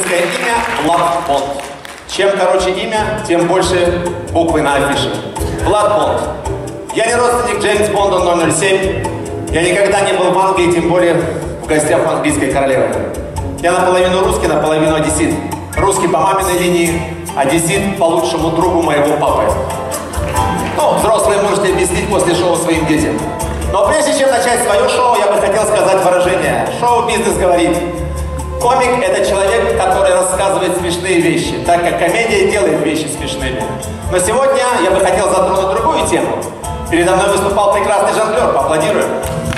римское имя Влад Бонд. Чем короче имя, тем больше буквы на афише. Влад Бонд. Я не родственник Джеймс Бонда 007. Я никогда не был в Англии, тем более в гостях у английской королевы. Я наполовину русский, наполовину одессит. Русский по маминой линии, одессит по лучшему другу моего папы. Ну, взрослые можете объяснить после шоу своим детям. Но прежде чем начать свое шоу, я бы хотел сказать выражение. Шоу-бизнес говорит: комик – это человек, который рассказывает смешные вещи, так как комедия делает вещи смешными. Но сегодня я бы хотел затронуть другую тему. Передо мной выступал прекрасный жонглер, поаплодируем.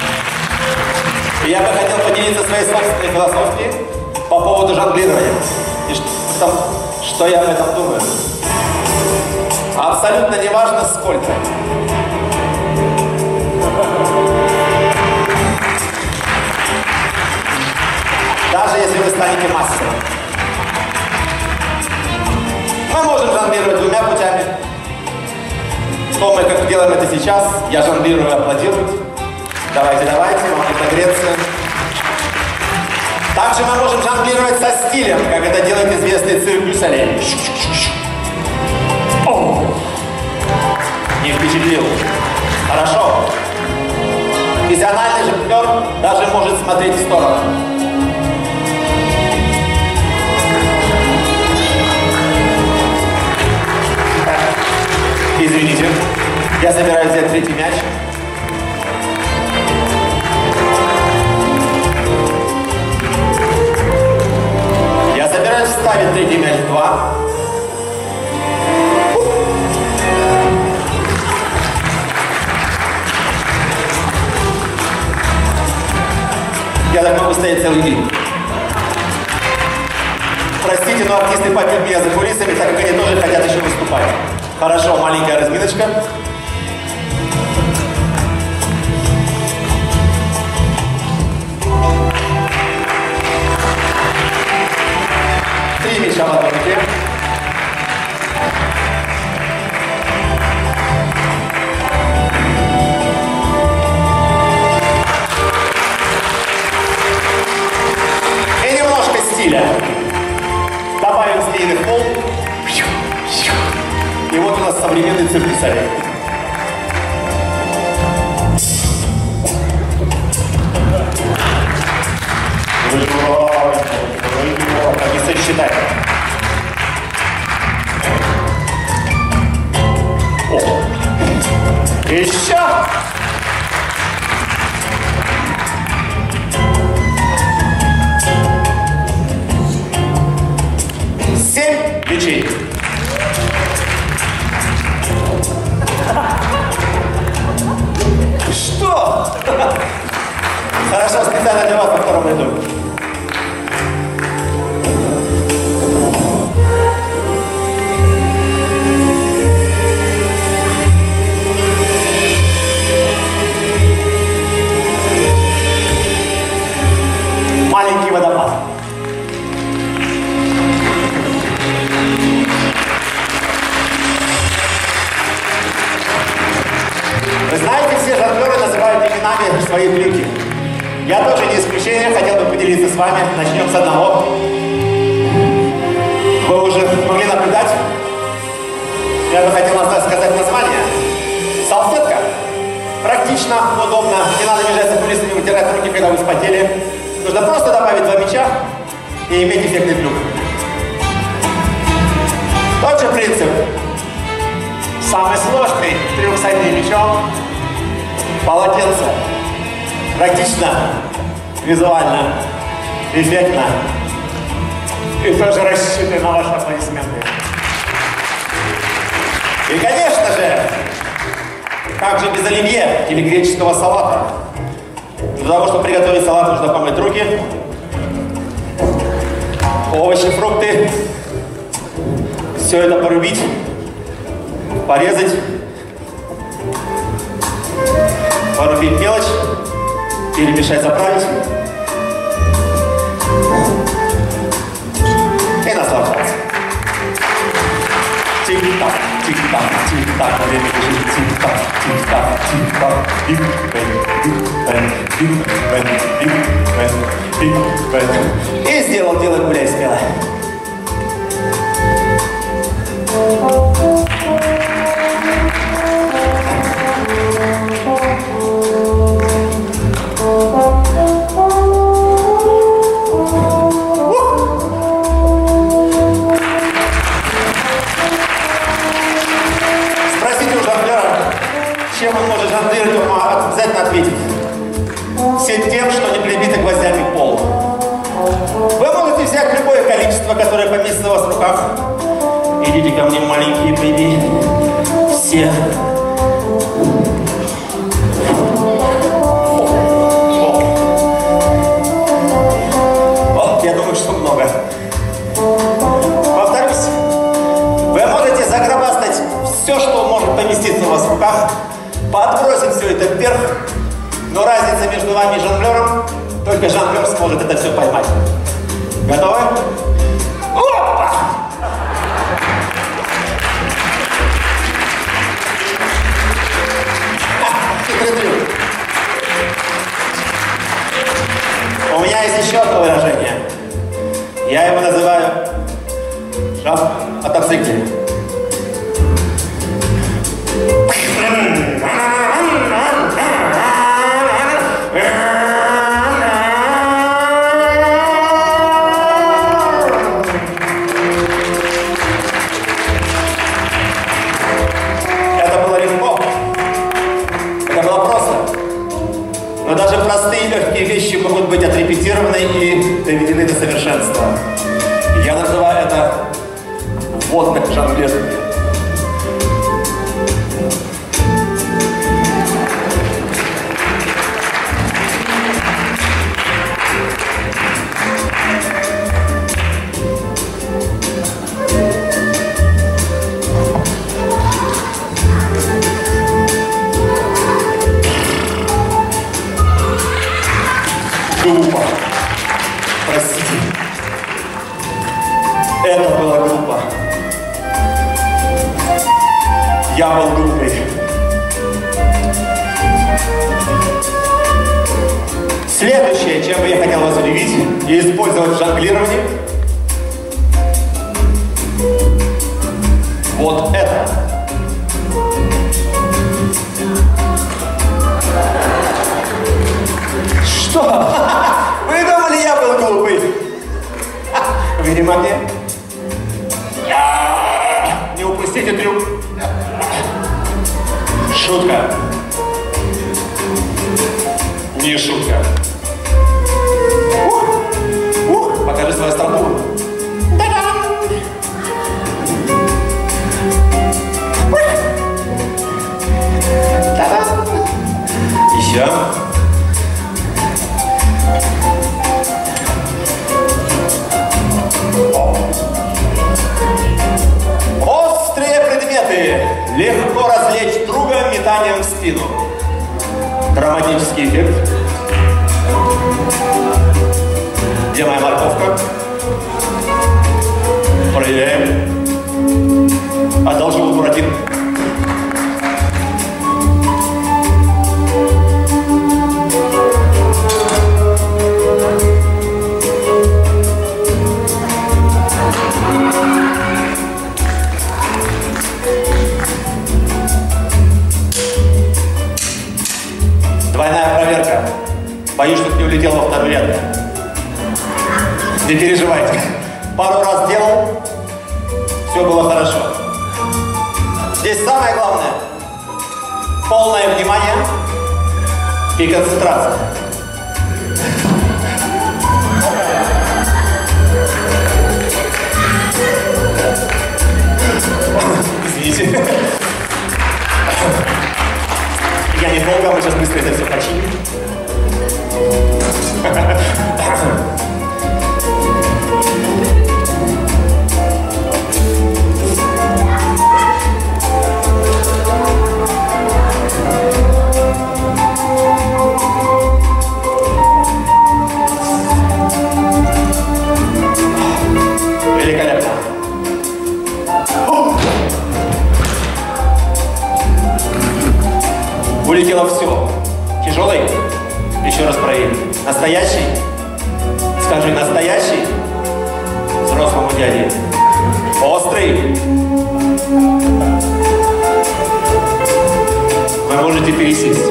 И я бы хотел поделиться своей собственной философией по поводу жонглирования. И что я об этом думаю. Абсолютно неважно сколько. Даже если вы станете мастером. Мы можем жонглировать двумя путями. То мы как делаем это сейчас. Я жонглирую и аплодирую. Давайте, давайте, вам не погреться. Также мы можем жонглировать со стилем, как это делает известный цирк дю Солей. Не впечатлил. Хорошо. Профессиональный жонглер даже может смотреть в сторону. Извините, я собираюсь взять третий мяч. Я собираюсь вставить третий мяч в 2. Я так могу стоять целый день. Простите, но артисты побьют меня за кулисами, так как они тоже хотят еще выступать. Хорошо, маленькая разминочка. Три мяча в одной руке. И немножко стиля. Добавим змеиных волн. И вот у нас современный цирк дю Солей. Как не сосчитать. О! Еще! Семь мячей. Что? Хорошо, специально для вас во втором ряду. Маленький водопад. Вы знаете, все жонглеры называют именами свои трюки. Я тоже не исключение, хотел бы поделиться с вами. Начнем с одного. Вы уже могли наблюдать. Я бы хотел сказать название. Салфетка. Практично, удобно. Не надо бежать за кулисами, вытирать руки, когда вы вспотели. Нужно просто добавить 2 мяча и иметь эффектный трюк. Тот же принцип. Самый сложный трюк с одним мячом. Полотенце. Практично, визуально, эффектно. И тоже рассчитываю на ваши аплодисменты. И, конечно же, как же без оливье или греческого салата? Для того, чтобы приготовить салат, нужно помыть руки. Овощи, фрукты. Все это порубить, порезать, порубить мелочь, перемешать, заправить и наслаждаться. Тик-так, тик-так, тик-так, время бежит, тик-так, тик-так, тик-так, биг-бэн, биг-бэн, биг-бэн, биг-бэн, биг-бэн. И сделал дело, гуляй смело. Чем он может жонглировать, он обязательно ответит. Все тем, что не прибито гвоздями в пол. Вы можете взять любое количество, которое поместится у вас в руках. Идите ко мне, маленькие бэби. Все. Вот, я думаю, что много. Повторюсь. Вы можете загробастать все, что может поместиться у вас в руках. Подбросим все это вверх, но разница между вами и жонглером, только жонглер сможет это все поймать. Готовы? Опа! У меня есть еще одно выражение. Я его называю шаг от мотоцикле. Это было легко. Это было просто. Но даже простые легкие вещи могут быть отрепетированы и доведены до совершенства. Я называю это водным жонглированием. Глупо. Простите. Это было глупо. Я был глупый. Следующее, чем бы я хотел вас удивить и использовать в жонглировании, вот это. Что? Вы думали, я был глупый? Видимо, нет. Не упустите трюк. Шутка. Не шутка. Покажи свою стопу. Еще. Острые предметы легко развлечь друга метанием в спину. Драматический эффект. Где моя морковка? Проверяем. Одолжил Буратино. Двойная проверка. Боюсь, чтобы не улетел во второй ряд. Не переживайте. Пару раз делал, все было хорошо. Здесь самое главное — полное внимание и концентрация. Извините. Я недолго, мы сейчас быстро это все починим. Великолепно. Улетело все. Тяжелый? Еще раз проверим. Настоящий? Скажи, настоящий? Взрослому дяде. Острый. Вы можете пересесть.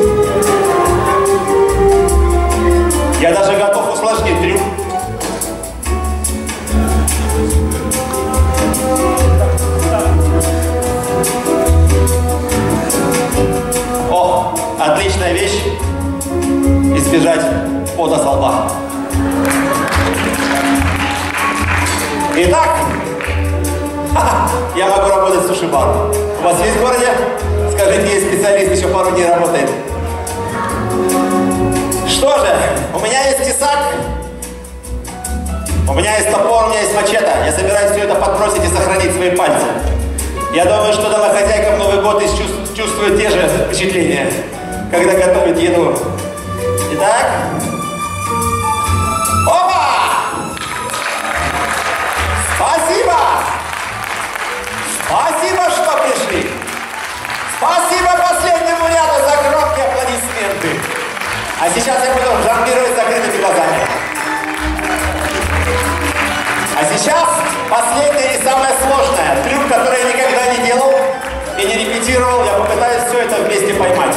Я даже готов усложнить трюк. О, отличная вещь. Избежать пота со лба. Итак, я могу работать в суши-бару. У вас есть в городе? Скажите, есть специалист, еще пару дней работает. Что же, у меня есть тесак, у меня есть топор, у меня есть мачете. Я собираюсь все это подбросить и сохранить свои пальцы. Я думаю, что домохозяйка в Новый год чувствует те же впечатления, когда готовит еду. Итак, опа! Спасибо! Спасибо, что пришли! Спасибо последнему ряду за громкие аплодисменты! А сейчас я буду жонглировать с закрытыми глазами. А сейчас последнее и самое сложное. Трюк, который я никогда не делал и не репетировал. Я попытаюсь все это вместе поймать.